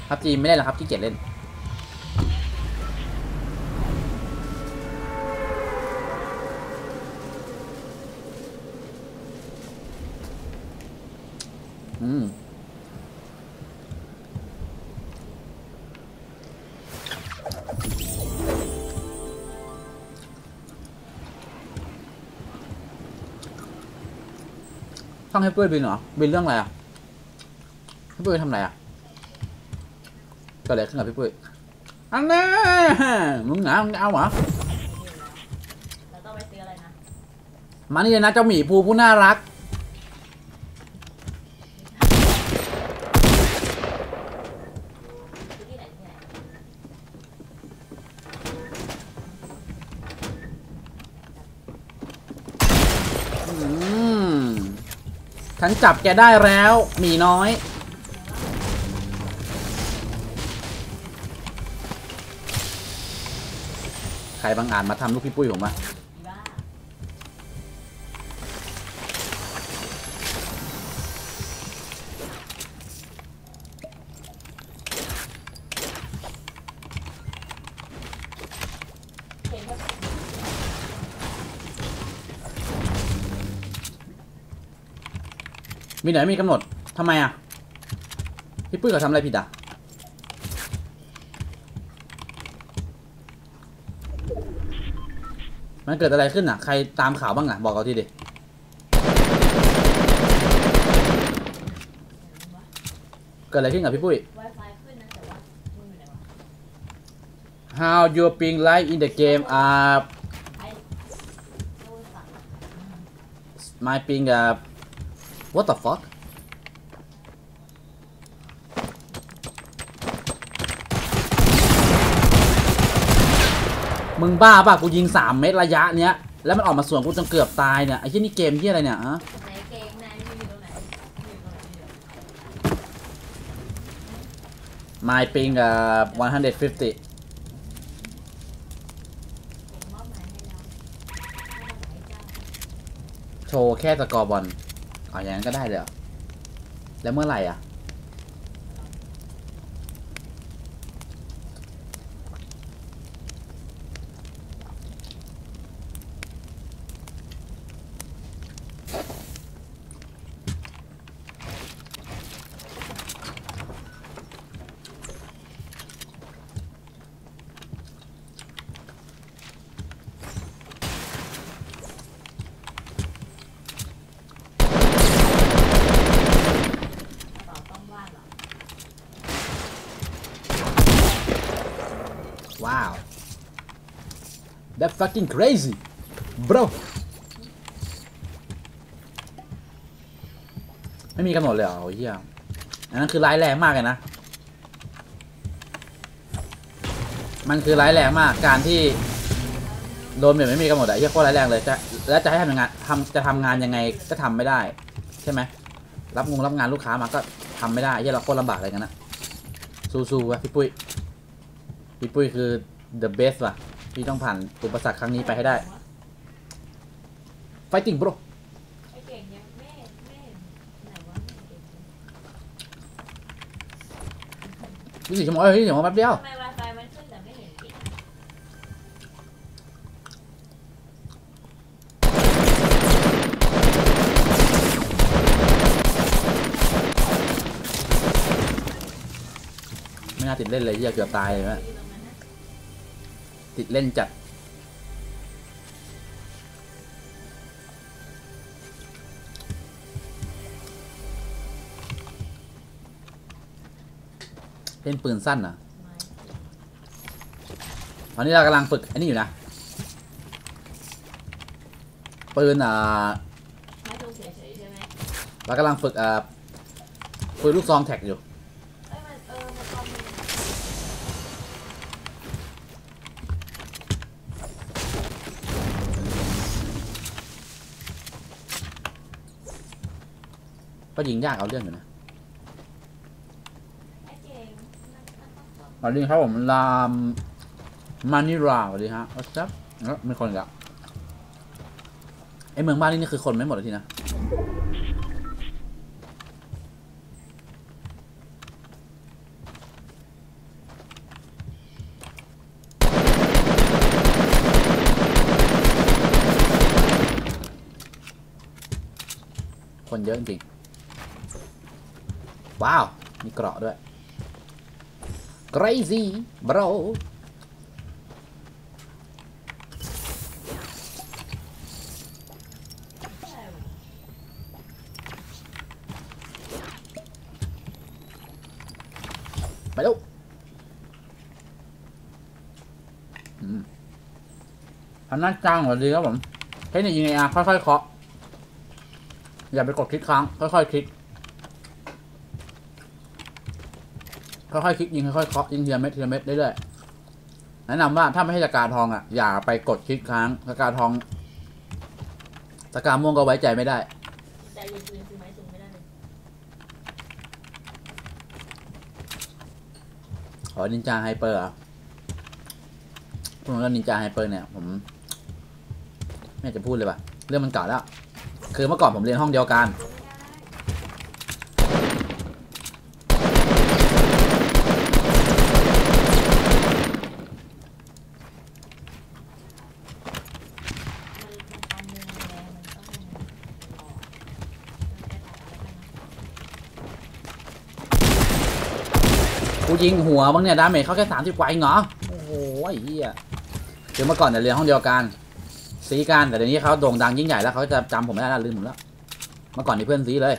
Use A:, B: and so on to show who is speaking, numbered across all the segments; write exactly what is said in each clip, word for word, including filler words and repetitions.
A: พับจีไม่ได้หรอครับที่เกียจเล่นอืมช่องให้ปุ้ยบินเหรอบินเรื่องอะไรอ่ะให้ปุ้ยทำอะไรอ่ะก็เลยขึ้นกับพี่ปุ้ยอันนี้มึงหนามึงเอาเหรอ
B: แล้วต้องไปซื้ออะไรนะ
A: มานี่เลยนะเจ้าหมีภูผู้น่ารักฉันจับแกได้แล้วหมีน้อยใครบางอ่านมาทำลูกพี่ปุ้ยผมมามีไหนมีกำหนดทำไมอ่ะพี่ปุ้ยเขาทำอะไรผิดอ่ะมันเกิดอะไรขึ้นอ่ะใครตามข่าวบ้างอ่ะบอกเราทีดิเกิดอะไรขึ้นกับพี่ปุ้ย How your ping light in the game up my ping up what the fuck มึงบ้าป่ะกูยิงสามเมตรระยะเนี้ยแล้วมันออกมาสวนกูจนเกือบตายเนี่ยไอ้ที่นี่เกมที่อะไรเนี่ยฮะ
B: ในเกมนายอยู่ตรงไหนอยู่ตรงไหน
A: my ping up one hundred fifty โชว์แค่สกอร์บอลเอาอย่างนั้นก็ได้เลยแล้วเมื่อไหร่อ่ะว้าว that fucking crazy bro ไม่มีกำหนดเลยเหรอโอ้ยเหี้ยอันนั้นคือร้ายแรงมากเลยนะมันคือร้ายแรงมากการที่โดนแบบไม่มีกำหนดอะเหี้ยโคตรร้ายแรงเลยจะแล้วจะให้ทำงานทำจะทำงานยังไงก็ทำไม่ได้ใช่ไหมรับงงรับงานลูกค้ามาก็ทำไม่ได้เหี้ยเราโคตรลำบากเลยกันนะสู้ๆวะพี่ปุ้ยพี่ปุ้ยคือ the best ว่ะพี่ต้องผ่านอุปสรรคครั้งนี้ไปให้ได้ fighting bro
B: ไอ้เก่งยังไม่ไม่ไหนวะ
A: ยี่สิบชั่วโมงเอ้ยยี่สิบชั่วโมงแป๊บเดียว
B: ทำไม Wi-Fi มันขึ้นแต่ไม่เห็นเก่ง
A: ไม่น่าติดเล่นเลยเหี้ยเกือบตายเลยนะติดเล่นจัดเล่นปืนสั้นอ่ะตอนนี้เรากำลังฝึกอันนี้อยู่นะปืนอ่าเรากำลังฝึกอ่าปืนลูกซองแท็กอยู่ก็ยิงยากเอาเรื่องอยู่นะสวัสดีครับผมรามมานิราสวัสดีฮะวัชครับแล้วมีคนอีกแล้วไอเมืองบ้านนี่นี่คือคนไม่หมดเลยทีนะคนเยอะจริงๆว้าวมีเกราะด้วย crazy bro ไปแล้วทำหน้าจ้างหมดดีครับผมเทคนิคยิงไออาร์ค่อยๆเคาะอย่าไปกดคลิกค้างค่อยๆคลิกค่อยๆคลิกยิงค่อยๆเคาะยิงทีละเม็ดทีละเม็ดเรื่อยๆแนะนำว่าถ้าไม่ให้ตะกาทองอ่ะอย่าไปกดคลิกค้างตะกาทองตะกาม่วงก็ไว้ใจไม่ได้
B: ใจเย็นๆคือไม้สูงไม่ได้เลย
A: ขอนินจาไฮเปอร์อ่ะพูดว่านินจาไฮเปอร์เนี่ยผมไม่อยากจะพูดเลยว่ะเรื่องมันเก่าแล้วคือเมื่อก่อนผมเรียนห้องเดียวกันกูยิงหัวบ้างเนี่ยดาเมจเขาแค่สามสิบกว่าเองเหรอโอ้โหไอ้เหี้ยคือเมื่อก่อนเนี่ยเรียนห้องเดียวกันซีกันแต่เดี๋ยวนี้เขาโด่งดังยิ่งใหญ่แล้วเขาจะจำผมไม่ได้แล้วลืมผมแล้วเมื่อก่อนนี่เพื่อนซีเลย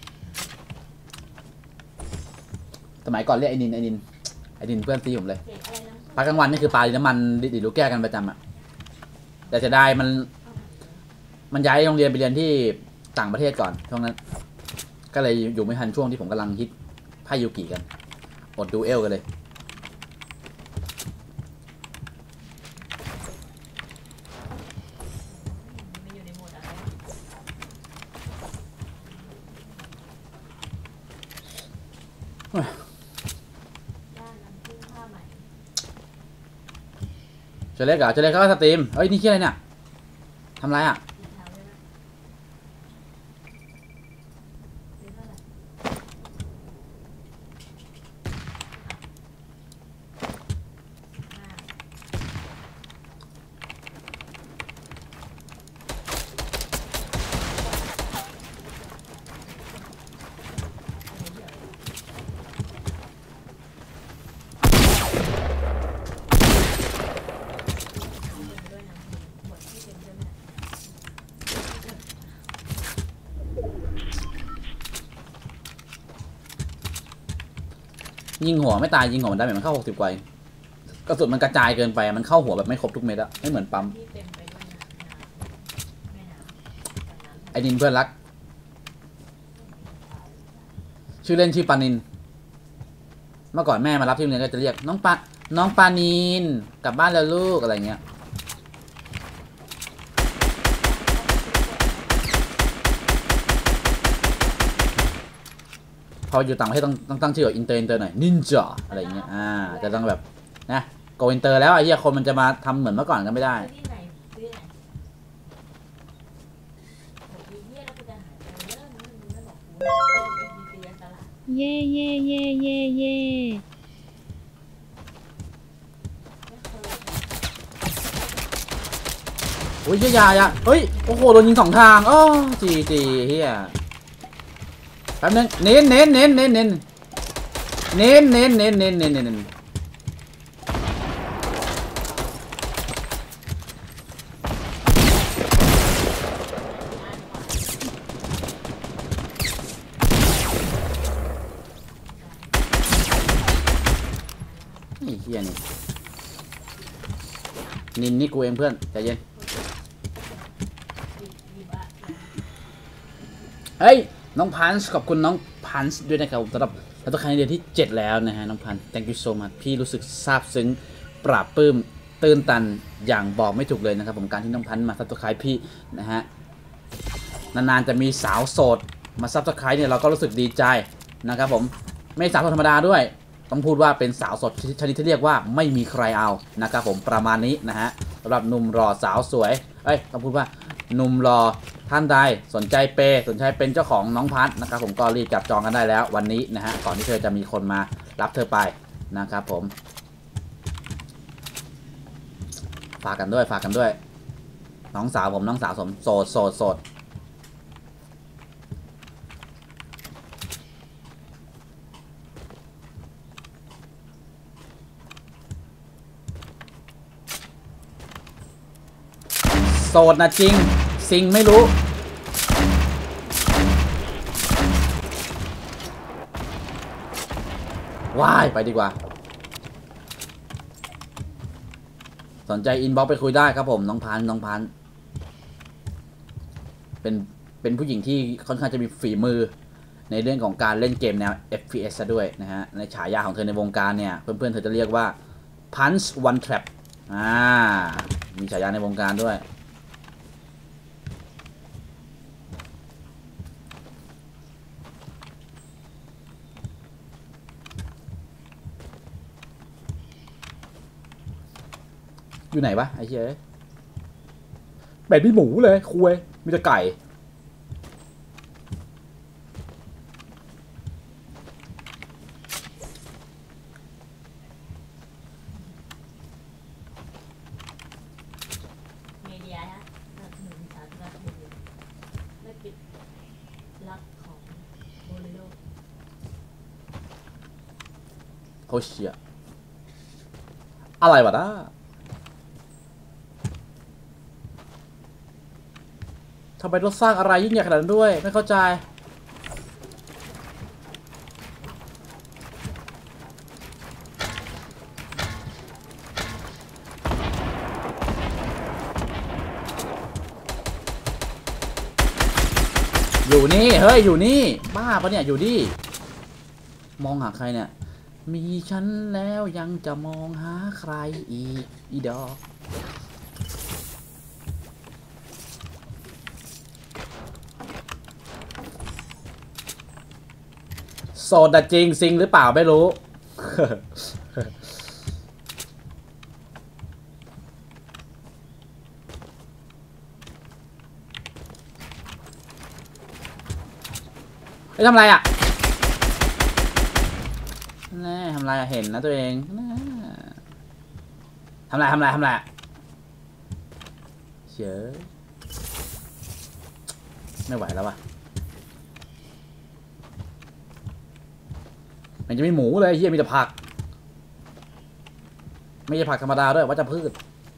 A: สมัยก่อนเรียกไอ้นินไอ้นินไอ้นินเพื่อนซีผมเลยพักกลางวันนี่คือปลาดินน้ำมันดิลูกแก้กันประจำอะแต่จะได้มันมันย้ายโรงเรียนไปเรียนที่ต่างประเทศก่อนช่วงนั้นก็เลยอยู่ไม่ทันช่วงที่ผมกำลังฮิตไพ่ยูกิกันอดดูเอลกันเลยเจเล็กอ่ะเจเล็กเขาก็สตรีมเฮ้ยนี่ชื่ออะไรเนี่ยทำไรอ่ะยิงหัวไม่ตายยิงหัวมันได้มันเข้าหกสิบกว่ากระสุนมันกระจายเกินไปมันเข้าหัวแบบไม่ครบทุกเม็ดอะไม่เหมือนปั๊มไอ้นินเพื่อนรักชื่อเล่นชื่อปานินเมื่อก่อนแม่มารับที่โรงเรียนก็จะเรียกน้องปาน้องปานินกลับบ้านแล้วลูกอะไรเงี้ยพออยู่ต่างประเทศต้องต้องตั้งชื่อแบบอินเตอร์อินเตอร์หน่อยนินจาอะไรเงี้ยอ่าจะต้องแบบนะโกอินเตอร์แล้วไอ้เหี้ยคนมันจะมาทำเหมือนเมื่อก่อนก็ไม่ได้
C: เย่เย่เย่เย่เย่
A: โอ้ยยายาเฮ้ยโอ้โหโดนยิงสองทางอ๋อจีจีเฮียแป๊บนึงเน้นเน้นเน้นเน้นเน้นเน้นเน้นเน้นเน้นเน้นเน้นนี่เฮียนี่นินนี่กูเองเพื่อนใจเย็นเฮ้ยน้องพันส์ขอบคุณน้องพันส์ด้วยนะครับสำหรับแล้วตัวครั้งเดียวที่เจ็ดแล้วนะฮะน้องพันส์ thank you so much พี่รู้สึกซาบซึ้งปราบปลื้มตื้นตันอย่างบอกไม่ถูกเลยนะครับผมการที่น้องพันส์มาซับสไครป์พี่นะฮะนานๆจะมีสาวโสดมาซับสไครป์เนี่ยเราก็รู้สึกดีใจนะครับผมไม่สาวโสดธรรมดาด้วยต้องพูดว่าเป็นสาวโสดชนิดที่เรียกว่าไม่มีใครเอานะครับผมประมาณนี้นะฮะสำหรับหนุ่มรอสาวสวยเอ้ยต้องพูดว่าหนุ่มรอท่านใดสนใจเปสนใจเป็นเจ้าของน้องพัดนะครับผมก็รีบจับจองกันได้แล้ววันนี้นะฮะก่อนที่เธอจะมีคนมารับเธอไปนะครับผมฝากกันด้วยฝากกันด้วยน้องสาวผมน้องสาวผมโสดโสดโสดดนะจริงซิงไม่รู้ว้ายไปดีกว่าสนใจอินบ็อกซ์ไปคุยได้ครับผมน้องพันน้องพันเป็นเป็นผู้หญิงที่ค่อนข้างจะมีฝีมือในเรื่องของการเล่นเกมแนว เอฟ พี เอส ซะด้วยนะฮะในฉายาของเธอในวงการเนี่ยเพื่อนๆเธอจะเรียกว่า Punch One Trap อ่ามีฉายาในวงการด้วยอยู่ไหนวะไอ้เหี้ยเป็ดมีหมูเลยคุยมีแต่ไก่
B: เมเดียนะสนับสนุนสาธารณประโยชน์ไม่ปิดลักของโบเลโร
A: โคเชียอะไรวะน้าทำไมต้องสร้างอะไรยิ่งใหญ่ขนาดนั้นด้วยไม่เข้าใจอยู่นี่เฮ้ยอยู่นี่บ้าปะเนี่ยอยู่ดิมองหาใครเนี่ยมีฉันแล้วยังจะมองหาใครอีกอีดอกโสดจริงซิงหรือเปล่าไม่รู้ ไอ้ทำอะไรอ่ะแน่ทำอะไรเห็นนะตัวเองทำอะไรทำอะไรทำอะไรเฉยไม่ไหวแล้วว่ะมันจะมีหมูเลยเฮียมีแต่ผักไม่ใช่ผักธรรมดาด้วยวัชพืช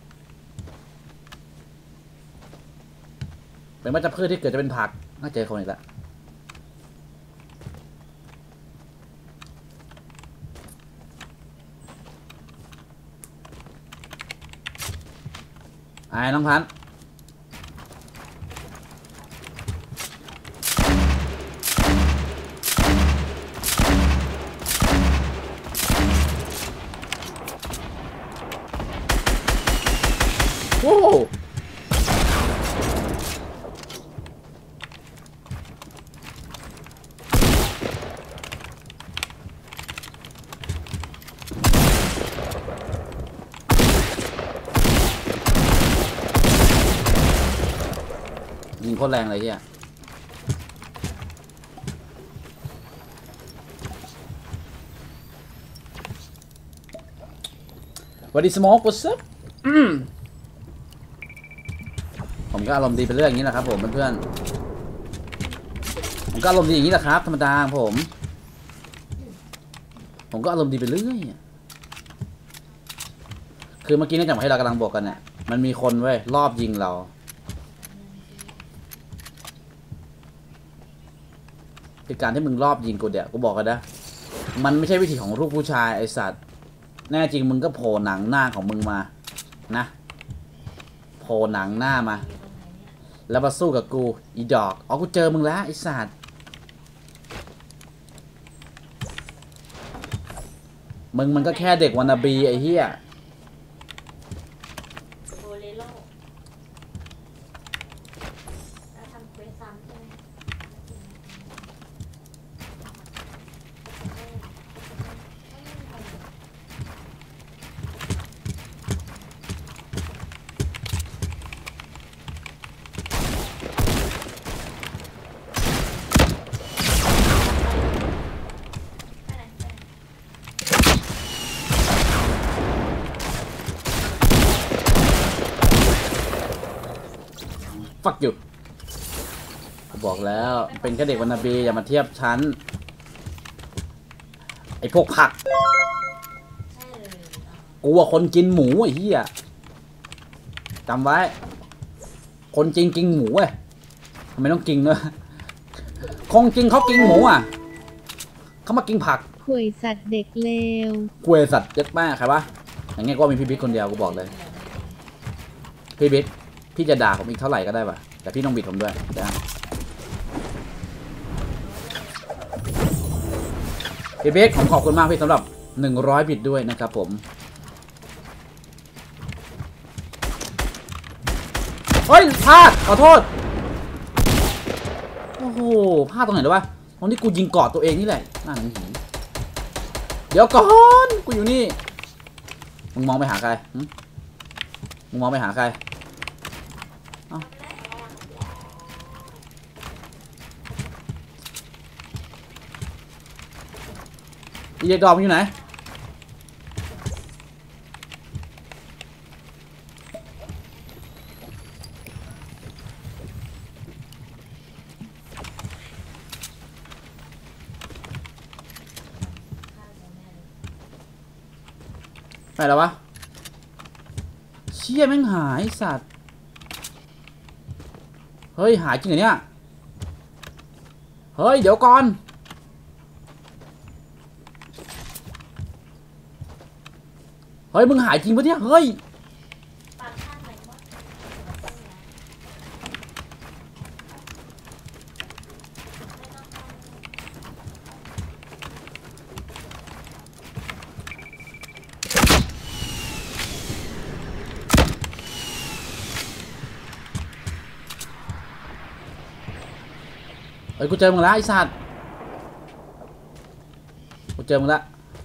A: เป็นวัชพืชที่เกิดจะเป็นผักน่าเจอคนอีกแล้วไอ้น้องพันธุ์โอ้ยิงโคตรแรงเลยเฮียวันดีสโมกปุ๊บซึบผมก็อารมณ์ดีเป็นเรื่องอย่างนี้แหละครับผมเพื่อนๆผมก็อารมณ์ดีอย่างนี้แหละครับธรรมดาผมผมก็อารมณ์ดีไปเรื่อยคือเมื่อกี้เนี่ยจังหวะที่เรากำลังบอกกันเนี่ยมันมีคนเว้ยรอบยิงเราคือการที่มึงรอบยิงกูเดี๋ยวกูบอกกันนะมันไม่ใช่วิธีของลูกผู้ชายไอสัตว์แน่จริงมึงก็โผล่หนังหน้าของมึงมานะโผล่หนังหน้ามาแล้วมาสู้กับกูอีดอกอ๋อกูเจอมึงแล้วไอสัตว์มึงมันก็แค่เด็กวานาบีไอเฮีย
B: โบเลโรแล้วทำเควสซ้ำใช่ไหม
A: ฟักอยู่บอกแล้วเป็นแค่เด็กวานาบีอย่ามาเทียบชั้นไอพวกผัก
B: ใช่เลยอ่ะ
A: กูว่าคนกินหมูไอ้เหี้ยจำไว้คนจริงกินหมูเว้ยทำไมต้องกินด้วยคงจริงเขากินหมูอ่ะเขามากินผัก
C: ข่วยสัตว์เด็กเลว
A: กล้วยสัตว์เยอะมากใครวะอย่างเงี้ยก็มีพี่บิ๊กคนเดียวกูบอกเลยพี่บิ๊กพี่จะด่าผมอีกเท่าไหร่ก็ได้ป่ะแต่พี่ต้องบิดผมด้วยนะพี่บิ๊กผมขอบคุณมากพี่สำหรับหนึ่งร้อยบิตด้วยนะครับผมเฮ้ยพลาดขอโทษโอ้โหพลาดตรงไหนหรอวะตรงที่กูยิงกอดตัวเองนี่แหละน่าหนังหีเดี๋ยวก่อนกูอยู่นี่มึงมองไปหาใครมึงมองไปหาใครเอ้าอีเด็กดอมอยู่ไหนไปแล้ววะเชี่ยแม่งหายสัตว์เฮ้ยหายจริงเหรอเนี่ยเฮ้ยเดี๋ยวก่อนเฮ้ยมึงหายจริงปะเนี่ยเฮ้ยเฮ้ยกูเจอมึงแล้วไอ้สัตว์กูเจอมึงแล้ว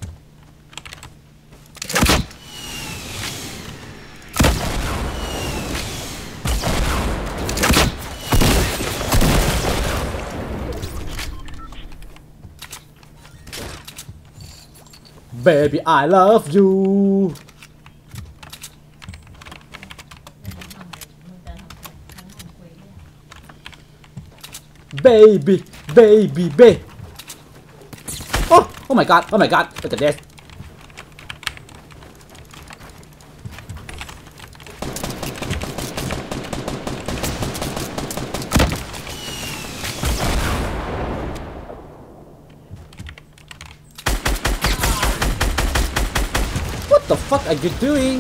A: Baby I love you baby baby baby oh oh my god oh my god look at this what the fuck are you doing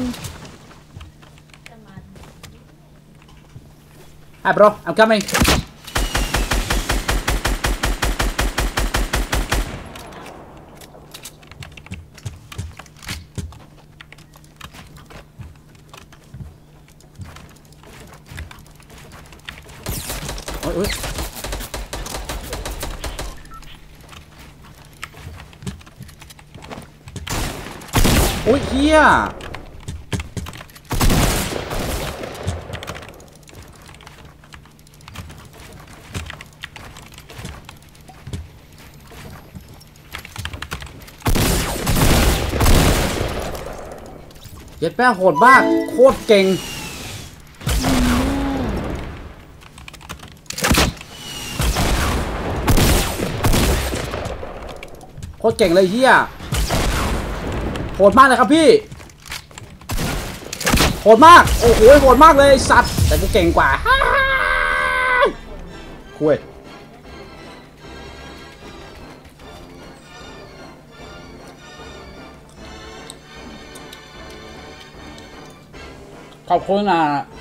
A: hi bro I'm comingโอ้ยโอ้ยเฮียเย็ดแป้โหดมากโคตรเก่งโคตรเก่งเลยเฮียโหดมากเลยครับพี่โหดมากโอ้โหโหดมากเลยสัตว์แต่กูเก่งกว่าคุยขอบคุณอ่ะ